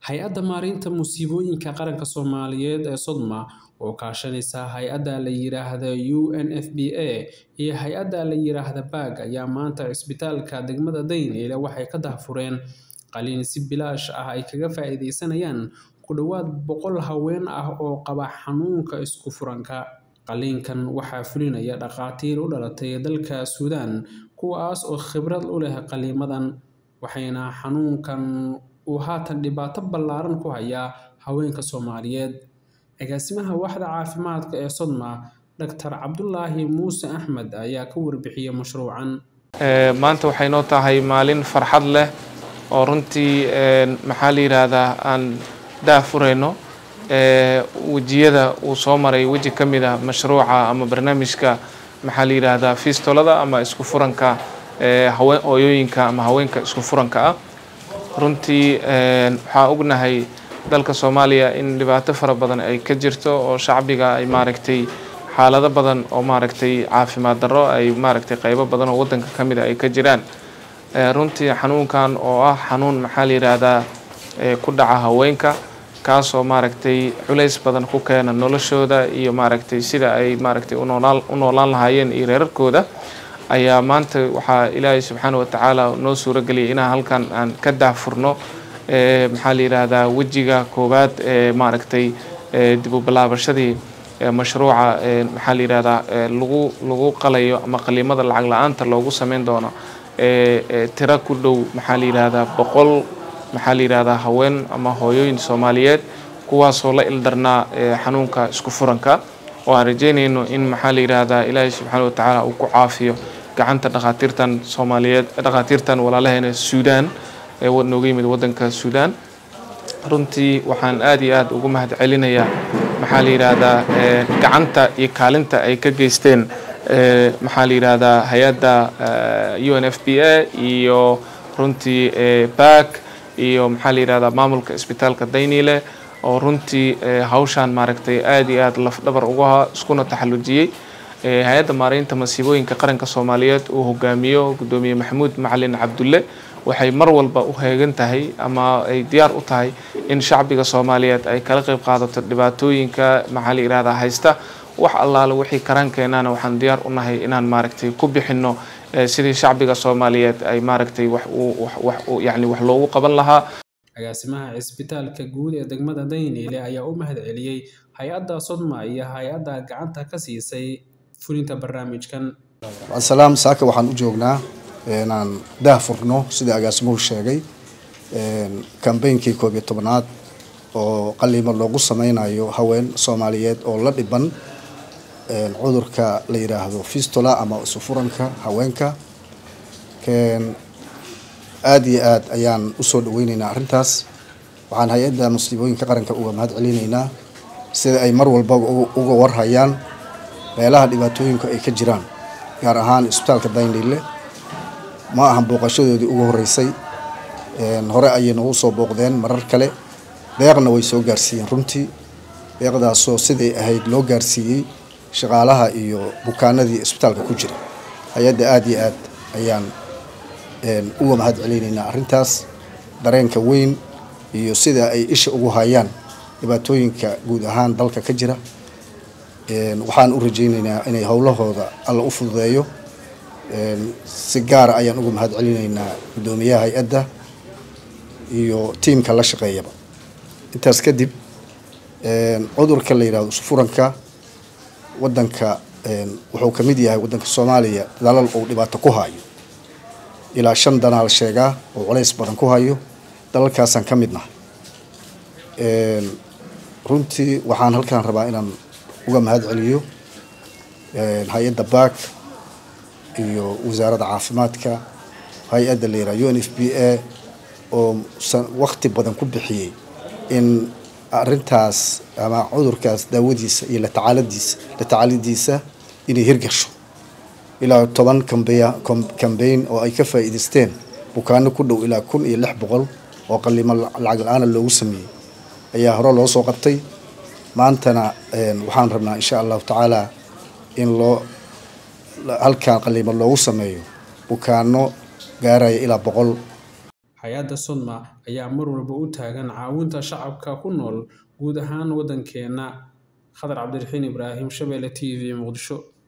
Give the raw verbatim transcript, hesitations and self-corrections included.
hay-adda maareynta musiibooyinka qaranka Soomaaliyeed ee Sodma oo kaashanaysa hay-adda la yiraahdo U N F P A iyo hay-adda la yiraahdo B A G ayaa maanta isbitaalka degmada Daynile waxay ka daahfureen qalliin si bilaash ah ay kaga faa'iideysanayaan ku dhawaad boqol haween ah oo qaba xanuunka isku furanka. Qalliinkan waxaa fulinaya dhaqaatiir u dhalatay dalka Suudaan kuwaas oo khibrad u leh qalliimadan, waxayna xanuunkan uu haatan dhibaato ballaaran ku hayaa haweenka Soomaaliyeed. Agaasimaha waaxda caafimaadka ee Sodma, Doctor Cabdullaahi Muuse Axmed ayaa ka warbixiyay mashruucan. maanta waxay noo tahay maalin farxad leh oo runtii maxaa la yiraahdaa aan daafureyno wajiyada uu soo maray waji ka mid ah mashruuca ama barnaamijka maxaa la yiraahdaa fistolada ama isku furanka haween hooyooyinka ama haweenka isku furanka ah. runtii waxaa ognahay dalka Soomaaliya in dhibaato fara badan ay ka jirto oo shacbiga ay maaragtay xaalado badan oo maaragtay caafimaad darro ay maaragtay qaybo badan oo wadanka ka mid ah ay ka jiraan. runtii xanuunkan oo ah xanuun maxaa la yiraahdaa ku dhaca haweenka kaas oo maaragtay culays badan ku keena noloshooda iyo maaragtay sida ay maaragtay u noolaan u noolaan lahaayeen iyo reerarkooda ayaa maanta waxaa Ilaahay subxaanahu wa tacaala noo suura galiyay inaan halkan aan ka daahfurno maxaa la yiraahdaa wajiga koowaad ee maaragtay dib u bilaabashadii mashruuca maxaa la yiraahdaa lagu lagu qalayo ama qaliimada lacag la'aanta loogu sameyn doono tira ku dhow maxaa la yiraahdaa boqol maxaa la yiraahdaa haween ama hooyooyin Soomaaliyeed kuwaasoo la ildarnaa xanuunka isku furanka oo aan rajeynayno in maxaa la yiraahdaa Ilaahay subxaanahu wa tacaala uu ku caafiyo gacanta dhaqaatiirtan Soomaaliyeed dhaqaatiirtan walaalaheena Suudaan ee nooga yimid wadanka Suudaan. runtii waxaan aad iyo aad ugu mahad celinayaa maxaa la yiraahdaa gacanta iyo kaalinta ay ka geysteen maxaa la yiraahdaa hay-adda U N F P A iyo runtii B A G iyo maxaa la yiraahdaa maamulka isbitaalka Daynile oo runtii hawshan maaragtay aad iyo aad laf dhabar ugu ahaa iskuna taxallujiyay. hay-adda maareynta musiibooyinka qaranka Soomaaliyeed uu hogaamiyo gudoomiye Maxamuud Macalin Cabdulle waxay mar walba u heegan tahay ama ay diyaar u tahay in shacbiga Soomaaliyeed ay kala qayb qaadato dhibaatooyinka maxaa la yiraahdaa haysta wax allaale wixii karaankeennana waxaan diyaar u nahay inaan maaragtay ku bixino sidii shacbiga Soomaaliyeed ay maaragtay wax wax yani wax loogu qaban lahaa. Agaasimaha isbitaalka guud ee degmada Daynile ayaa u mahad celiyay hay-adda Sodma iyo hay-adda gacanta ka siisay fulinta barnaamijkan. Asalaam saaka waxaan u joognaa inaan daahfurno sida agaasimuhu sheegay campaign-kii koob iyo tobnaad oo qaliimo loogu sameynayo haween Soomaaliyeed oo la dhiban cudurka la yiraahdo fistula ama isku furanka haweenka. aad iyo aad ayaan u soo dhaweynaynaa arrintaas. waxaan hay-adda musiibooyinka qaranka uga mahad celinaynaa sida ay mar walba uga warhayaan meelaha dhibaatooyinka ay ka jiraan gaar ahaan isbitaalka Daynile. ma ahan booqashadoodii ugu horeysay hore ayay noogu soo booqdeen marar kale deeqna way soo gaarsiiyeen. runtii deeqdaasoo siday ahayd loo gaarsiiyey shaqaalaha iyo bukaanadii isbitaalka ku jira. hay-adda aad iyo aad ayaan uga mahad celinaynaa arrintaas dareenka weyn iyo sida ay isha ugu hayaan dhibaatooyinka guud ahaan dalka ka jira. waxaan u rajaynaynaa inay howlahooda alla u fududeeyo. si gaar ayaan uga mahad celinaynaa gudoomiyaha hay-adda iyo tiimka la shaqeeyaba. intaas kadib cudurka la yiraahdo isku furanka wadanka wuxuu ka mid yahay wadanka Soomaaliya dalal uu dhibaato ku hayo ilaa shan danaal sheegaa oo culays badan ku hayo dalalkaasaan ka midnahay. runtii waxaan halkaan rabaa inaan uga mahad celiyo hay-adda B A G iyo wasaaradda caafimaadka hay-adda la yiraahdo U N F P A oo waqti badan ku bixiyay in arrintaas ama cudurkaas daawadiisa iyo la tacaaladiisa la tacaalidiisa inay hirgasho. ilaa toban campaign oo ay ka faa'iideysteen bukaano ku dhow ilaa kun iyo lix boqol oo qaliimo lacag la'aan loogu sameeyay ayaa hore loo soo qabtay. maantana waxaan rabnaa insha Allah tacaala in loo halkaan qaliimo loogu sameeyo bukaano gaaraya ilaa boqol. hay-adda Sodma ayaa mar walba u taagan caawinta shacabka ku nool guud ahaan waddankeena. Khadar Cabdiraxiin Ibraahim, Shabeelle T V, Muqdisho.